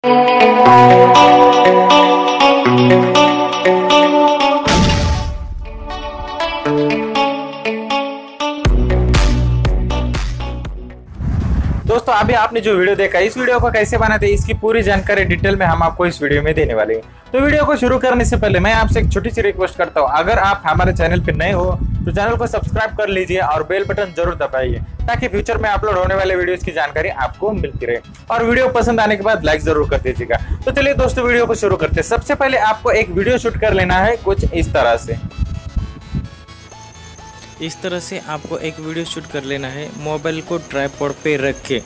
दोस्तों अभी आपने जो वीडियो देखा, इस वीडियो को कैसे बनाते हैं इसकी पूरी जानकारी डिटेल में हम आपको इस वीडियो में देने वाले हैं। तो वीडियो को शुरू करने से पहले मैं आपसे एक छोटी सी रिक्वेस्ट करता हूं, अगर आप हमारे चैनल पर नए हो तो चैनल को सब्सक्राइब कर लीजिए और बेल बटन जरूर दबाइए ताकि फ्यूचर में अपलोड होने वाले वीडियोस की जानकारी आपको मिलती रहे। और वीडियो पसंद आने के बाद लाइक जरूर कर दीजिएगा। तो चलिए दोस्तों वीडियो को शुरू करते हैं। सबसे पहले आपको एक वीडियो शूट कर लेना है कुछ इस तरह से। इस तरह से आपको एक वीडियो शूट कर लेना है। मोबाइल को ट्राइपॉड पे रख के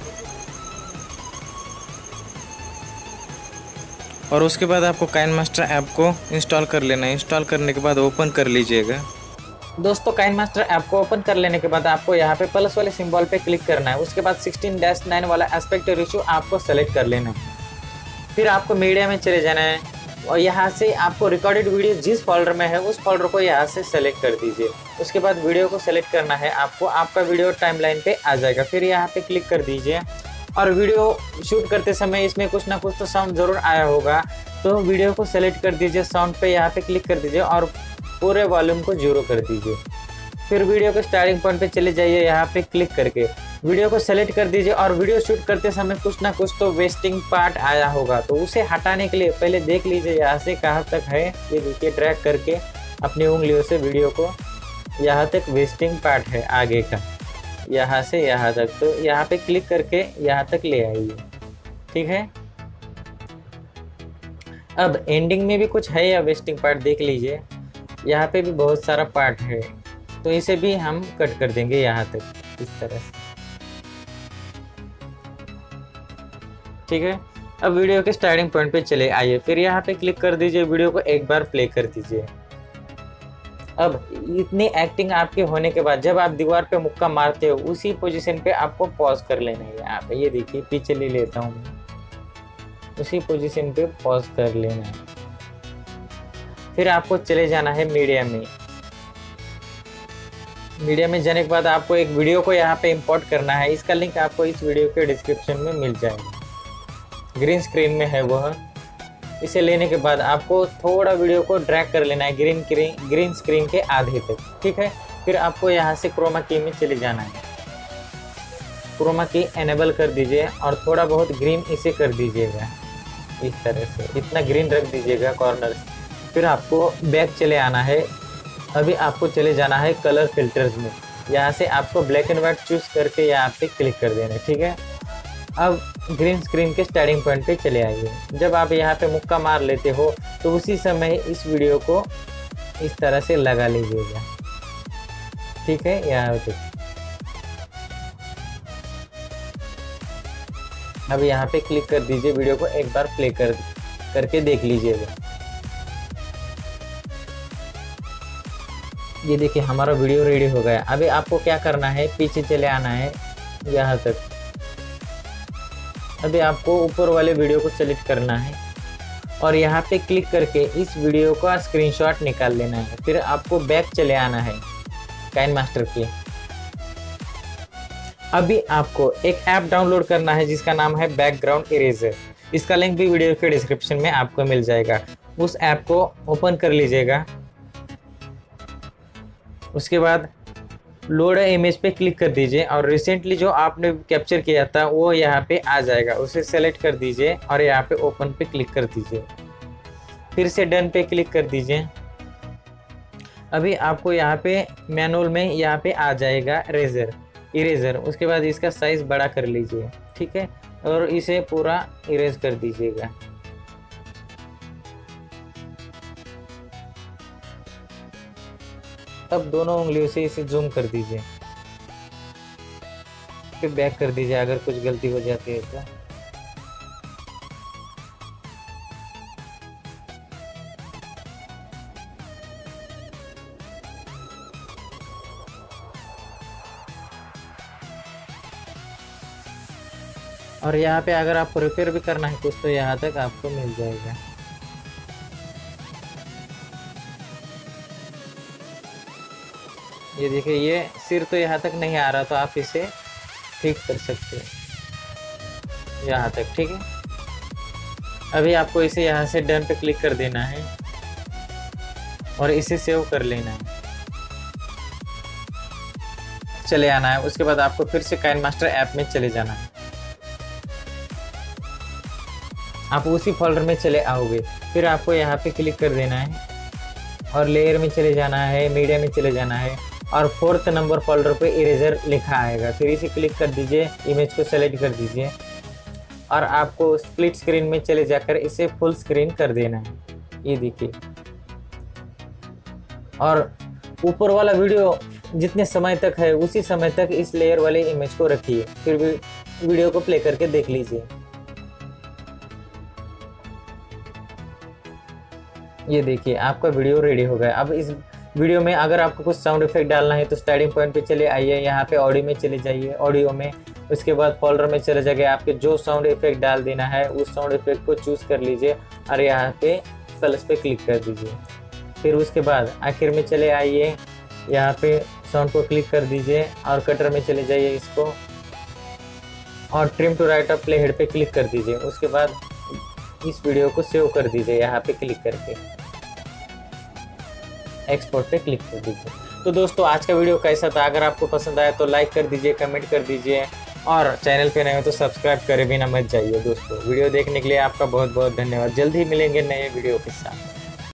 और उसके बाद आपको काइनमास्टर ऐप को इंस्टॉल कर लेना है। इंस्टॉल करने के बाद ओपन कर लीजिएगा। दोस्तों काइनमास्टर ऐप को ओपन कर लेने के बाद आपको यहाँ पे प्लस वाले सिंबल पे क्लिक करना है। उसके बाद 16:9 वाला एस्पेक्ट रेशियो आपको सेलेक्ट कर लेना है। फिर आपको मीडिया में चले जाना है और यहाँ से आपको रिकॉर्डेड वीडियो जिस फोल्डर में है उस फोल्डर को यहाँ से सेलेक्ट कर दीजिए। उसके बाद वीडियो को सेलेक्ट करना है आपको, आपका वीडियो टाइमलाइन पे आ जाएगा। फिर यहाँ पे क्लिक कर दीजिए और वीडियो शूट करते समय इसमें कुछ ना कुछ तो साउंड ज़रूर आया होगा, तो वीडियो को सेलेक्ट कर दीजिए, साउंड पे यहाँ पे क्लिक कर दीजिए और पूरे वॉल्यूम को 0 कर दीजिए। फिर वीडियो के स्टार्टिंग पॉइंट पे चले जाइए, यहाँ पे क्लिक करके वीडियो को सेलेक्ट कर दीजिए और वीडियो शूट करते समय कुछ ना कुछ तो वेस्टिंग पार्ट आया होगा, तो उसे हटाने के लिए पहले देख लीजिए यहाँ से कहाँ तक है। ये देखिए ड्रैग करके अपनी उंगलियों से वीडियो को यहाँ तक वेस्टिंग पार्ट है आगे का, यहाँ से यहाँ तक, तो यहाँ पे क्लिक करके यहाँ तक ले आइए। ठीक है, अब एंडिंग में भी कुछ है या वेस्टिंग पार्ट देख लीजिए, यहाँ पे भी बहुत सारा पार्ट है, तो इसे भी हम कट कर देंगे यहाँ तक इस तरह से। ठीक है, अब वीडियो के स्टार्टिंग पॉइंट पे चले आइए। फिर यहाँ पे क्लिक कर दीजिए, वीडियो को एक बार प्ले कर दीजिए। अब इतनी एक्टिंग आपके होने के बाद जब आप दीवार पे मुक्का मारते हो उसी पोजीशन पे आपको पॉज कर लेना है। यहाँ पे ये देखिए पीछे ले लेता हूँ, उसी पोजीशन पे पॉज कर लेना है। फिर आपको चले जाना है मीडिया में। मीडिया में जाने के बाद आपको एक वीडियो को यहाँ पे इंपोर्ट करना है। इसका लिंक आपको इस वीडियो के डिस्क्रिप्शन में मिल जाएगा, ग्रीन स्क्रीन में है वह। इसे लेने के बाद आपको थोड़ा वीडियो को ड्रैग कर लेना है ग्रीन स्क्रीन के आधे तक। ठीक है, फिर आपको यहाँ से क्रोमा की में चले जाना है। क्रोमा की एनेबल कर दीजिए और थोड़ा बहुत ग्रीन इसे कर दीजिएगा इस तरह से, इतना ग्रीन रख दीजिएगा कॉर्नर से। फिर आपको बैक चले आना है। अभी आपको चले जाना है कलर फिल्टर्स में। यहाँ से आपको ब्लैक एंड वाइट चूज करके यहाँ पे क्लिक कर देना है। ठीक है, अब ग्रीन स्क्रीन के स्टार्टिंग पॉइंट पे चले आइए। जब आप यहाँ पे मुक्का मार लेते हो तो उसी समय इस वीडियो को इस तरह से लगा लीजिएगा। ठीक है, यहाँ पे अब यहाँ पे क्लिक कर दीजिए, वीडियो को एक बार प्ले करके देख लीजिएगा। ये देखिए हमारा वीडियो रेडी हो गया। अभी आपको क्या करना है, पीछे चले आना है यहाँ तक। अभी आपको ऊपर वाले वीडियो को सेलेक्ट करना है और यहाँ पे क्लिक करके इस वीडियो का स्क्रीनशॉट निकाल लेना है। फिर आपको बैक चले आना है काइनमास्टर के। अभी आपको एक ऐप डाउनलोड करना है जिसका नाम है बैकग्राउंड इरेजर। इसका लिंक भी वीडियो के डिस्क्रिप्शन में आपको मिल जाएगा। उस ऐप को ओपन कर लीजिएगा। उसके बाद लोड इमेज पे क्लिक कर दीजिए और रिसेंटली जो आपने कैप्चर किया था वो यहाँ पे आ जाएगा, उसे सेलेक्ट कर दीजिए और यहाँ पे ओपन पे क्लिक कर दीजिए। फिर से डन पे क्लिक कर दीजिए। अभी आपको यहाँ पे मैनुअल में यहाँ पे आ जाएगा इरेजर। उसके बाद इसका साइज बड़ा कर लीजिए। ठीक है, और इसे पूरा इरेज कर दीजिएगा। अब दोनों उंगलियों से इसे जूम कर दीजिए। फिर बैक कर दीजिए अगर कुछ गलती हो जाती है तो। और यहाँ पे अगर आपको रिपेयर भी करना है कुछ तो यहाँ तक आपको मिल जाएगा। ये देखिए ये सिर तो यहाँ तक नहीं आ रहा, तो आप इसे ठीक कर सकते हैं यहाँ तक। ठीक है, अभी आपको इसे यहाँ से डन पे क्लिक कर देना है और इसे सेव कर लेना है, चले आना है। उसके बाद आपको फिर से काइनमास्टर ऐप में चले जाना है, आप उसी फोल्डर में चले आओगे। फिर आपको यहाँ पे क्लिक कर देना है और लेयर में चले जाना है, मीडिया में चले जाना है और 4th नंबर फोल्डर पे इरेजर लिखा आएगा, फिर इसे क्लिक कर दीजिए, इमेज को सेलेक्ट कर दीजिए और आपको स्प्लिट स्क्रीन में चले जाकर इसे फुल स्क्रीन कर देना है। ये देखिए, और ऊपर वाला वीडियो जितने समय तक है उसी समय तक इस लेयर वाले इमेज को रखिए, फिर भी वीडियो को प्ले करके देख लीजिए। ये देखिए आपका वीडियो रेडी हो गया। अब इस वीडियो में अगर आपको कुछ साउंड इफेक्ट डालना है तो स्टार्टिंग पॉइंट पे चले आइए, यहाँ पे ऑडियो में चले जाइए, ऑडियो में उसके बाद फोल्डर में चले जाइए, आपके जो साउंड इफेक्ट डाल देना है उस साउंड इफेक्ट को चूज कर लीजिए और यहाँ पे प्लस पे क्लिक कर दीजिए। फिर उसके बाद आखिर में चले आइए, यहाँ पे साउंड को क्लिक कर दीजिए और कटर में चले जाइए इसको और trim to right of play head पे क्लिक कर दीजिए। उसके बाद इस वीडियो को सेव कर दीजिए, यहाँ पे क्लिक करके एक्सपोर्ट पे क्लिक कर दीजिए। तो दोस्तों आज का वीडियो कैसा था? अगर आपको पसंद आया तो लाइक कर दीजिए, कमेंट कर दीजिए और चैनल पे नए हो तो सब्सक्राइब करे बिना मत जाइए। दोस्तों वीडियो देखने के लिए आपका बहुत बहुत धन्यवाद। जल्द ही मिलेंगे नए वीडियो के साथ।